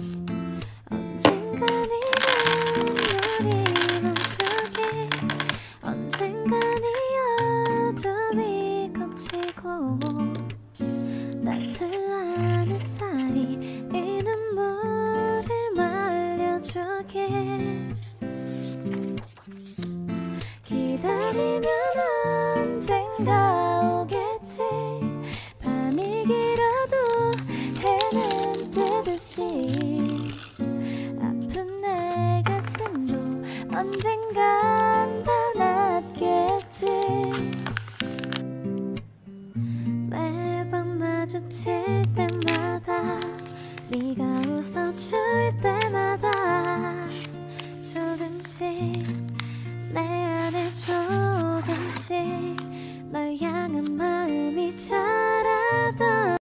언젠간 이 눈물이 멈추게 언젠간 이 어둠이 거치고 따스한 햇살이 이 눈물을 말려주게 기다리면 언젠가 오겠지 밤이 길어도 해는 뜨듯이 아픈 내 가슴도 언젠간 다 낫겠지 매번 마주칠 때마다 네가 웃어줄 때마다 조금씩 내 안에 조금씩 널 향한 마음이 자라던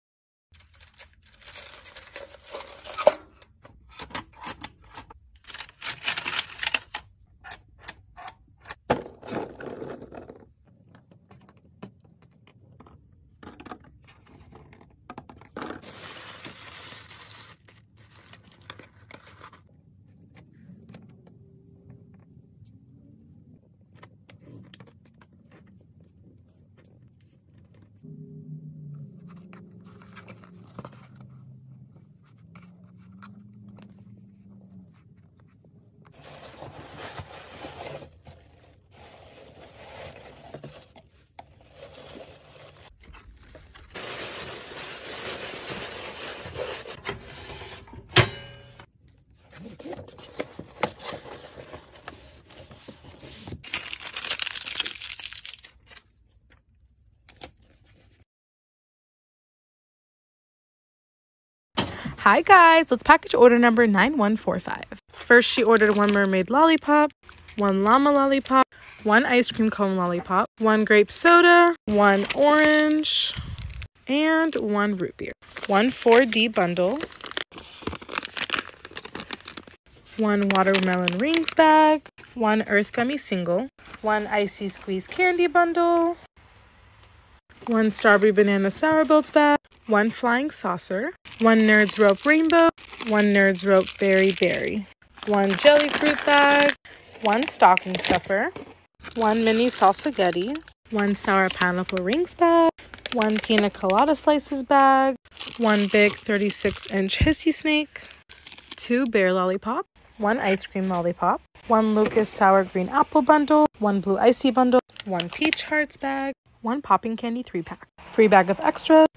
Hi guys, let's package order number 9145. First, she ordered 1 mermaid lollipop, 1 llama lollipop, 1 ice cream cone lollipop, 1 grape soda, 1 orange, and 1 root beer. 1 4D bundle, 1 watermelon rings bag, 1 earth gummy single, 1 icy squeeze candy bundle, 1 strawberry banana sour belts bag, 1 flying saucer, 1 Nerds Rope rainbow, 1 Nerds Rope berry, 1 jelly fruit bag, 1 stocking stuffer, 1 mini salsagetti, 1 sour pineapple rings bag, 1 pina colada slices bag, 1 big 36-inch hissy snake, 2 bear lollipop, 1 ice cream lollipop, 1 Lucas sour green apple bundle, 1 blue icy bundle, 1 peach hearts bag, 1 popping candy 3-pack, free bag of extra,